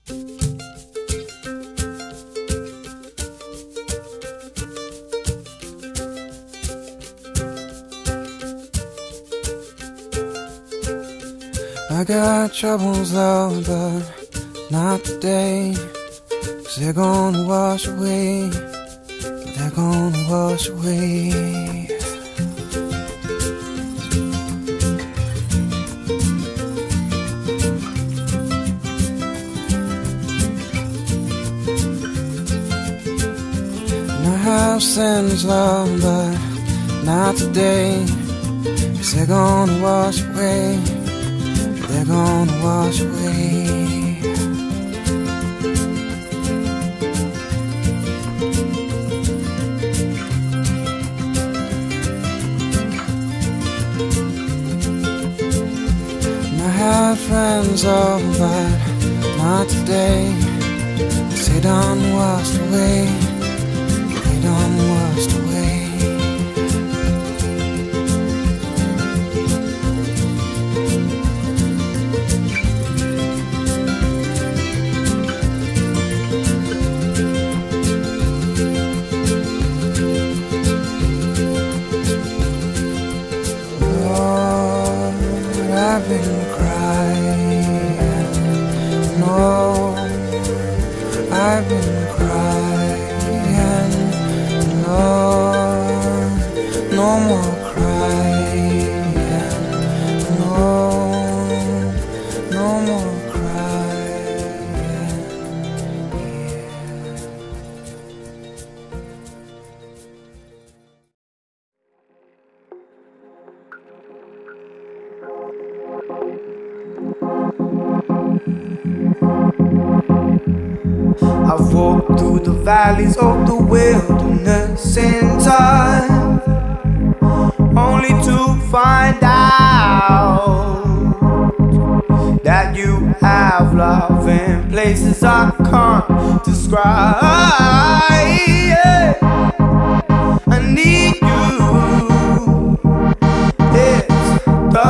I got troubles, love, but not today. 'Cause they're gonna wash away. They're gonna wash away. And I have sins, love, but not today. 'Cause they're gonna wash away. They're gonna wash away. And I have friends, oh, but not today. 'Cause they done washed away. They done washed away. I've been crying, no, I've been crying, no, no more crying, no, no more crying, yeah. I've walked through the valleys of the wilderness in time, only to find out that you have love in places I can't describe. Yeah. I need you. It's the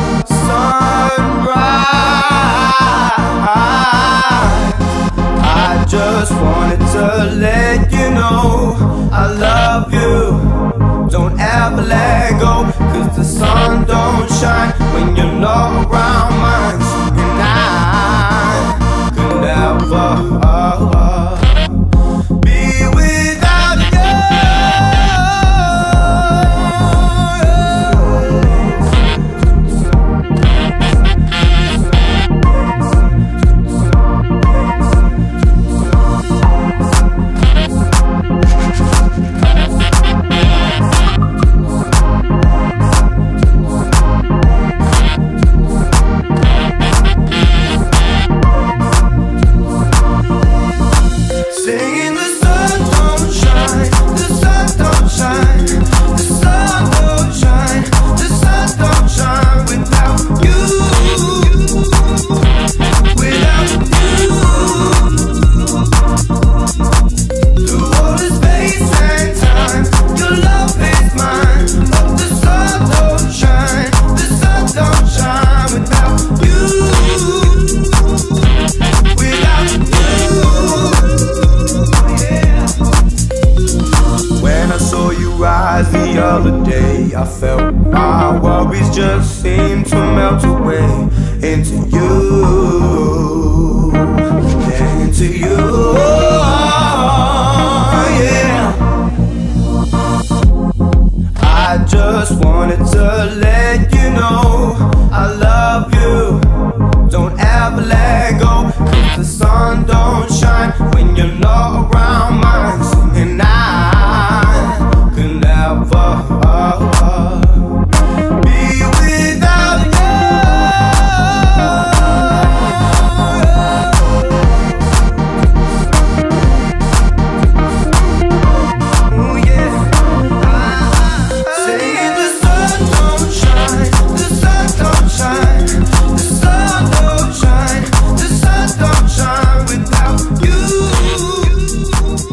sunrise. I just wanted to let you know I love you. Don't ever let go, 'cause the sun don't shine when you're not around mine. And I could never be without you. Singing the sun don't shine, the sun don't shine, the sun don't shine, the sun don't shine without you, without you. Through all the space and time, your love is mine. But the sun don't shine, the sun don't shine without you, without you. When I saw you rise the other day, I felt my worries just seem to melt away into you, into you. Yeah. I just wanted to let you know I love you. Don't ever let go, 'cause the sun don't shine when you're not around mine. And I could never be without you. Ooh, yeah. Saying the sun don't shine, the sun don't shine, the sun don't shine, the sun don't shine without you.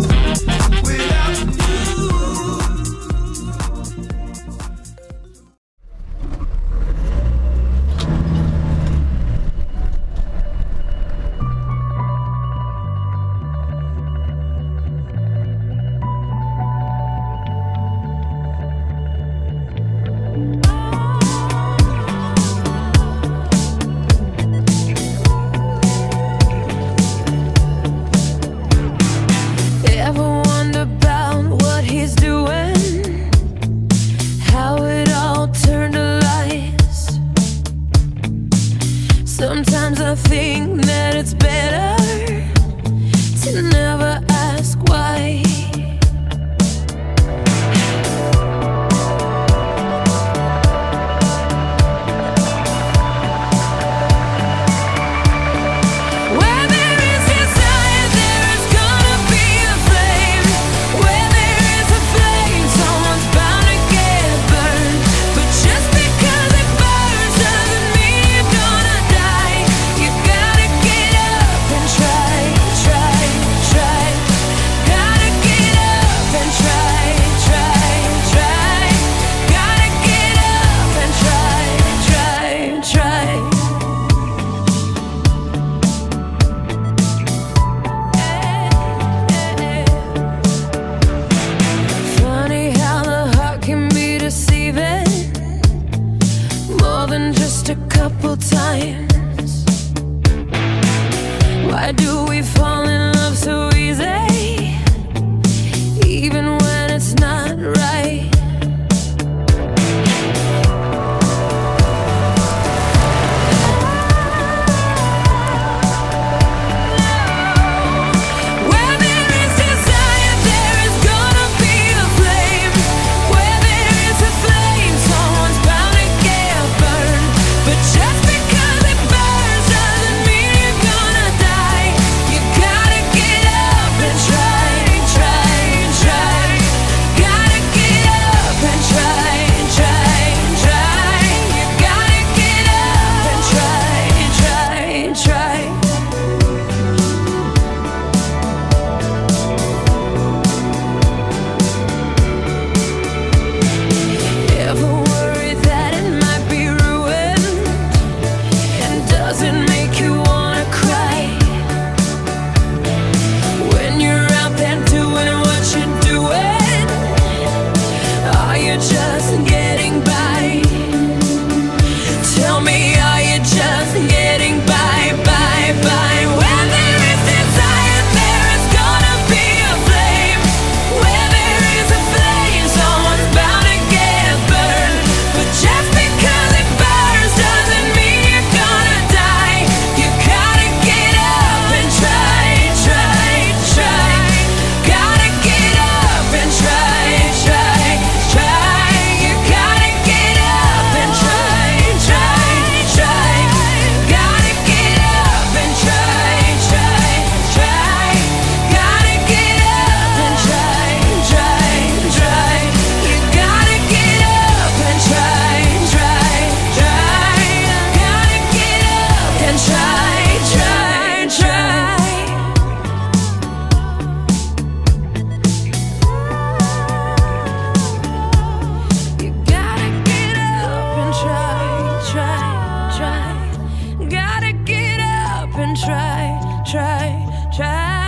it's better to never ask why. Times. Why do we fall in love so easy, even when it's not right? Where there is desire, there is gonna be a flame. Where there is a flame, someone's bound to get burned. But just because it burns doesn't mean you're gonna die. You gotta get up and try, try, try. Gotta get up and try, try, try. You gotta get up and try, try, try. Ever worried that it might be ruined? And does it make you wanna cry? When you're out there doing what you're doing, are you just getting by? Tell me, are you just getting by, by, by? When there is desire, there is gonna be a flame. Where there is a flame, someone's bound to get burned. But just because it burns doesn't mean you're gonna die. You gotta get up and try, try, try. Gotta get up and try, try, try. You gotta get up and try, try, try. Gotta get up and try, try, try. Gotta get up and try, try, try. You gotta get up and try, try, try. Gotta get up and try, try, try. You gotta get up and try, try, try. Gotta get up and try, try, try.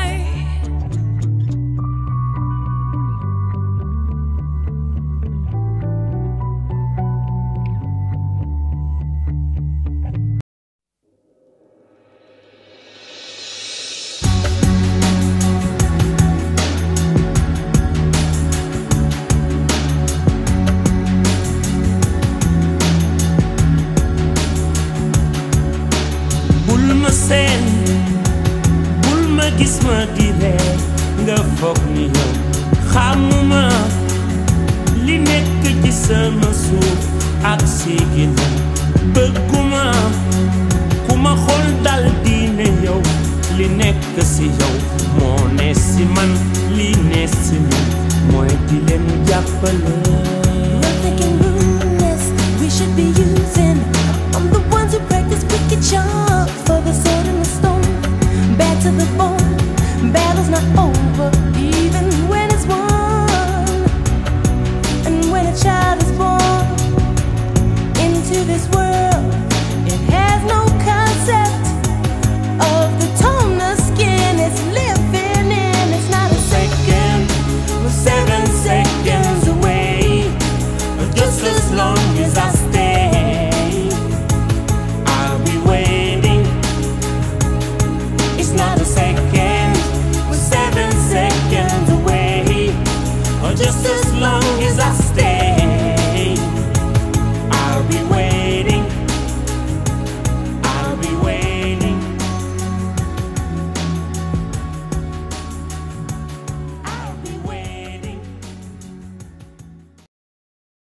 bul ma seen bul ma gis ma di reer nga foog ni yow xamuma li nekk ci sama suuf ak si ginnaaw bëgguma ku ma xool dal di ne yow li nekk si yow moo ne si man li ne si ñun mooy di leen jàppale. We're thinking ruthless, we should be using. I'm the ones who practice wicked charms for the sword and the stone. Bad to the bone, battle's not over.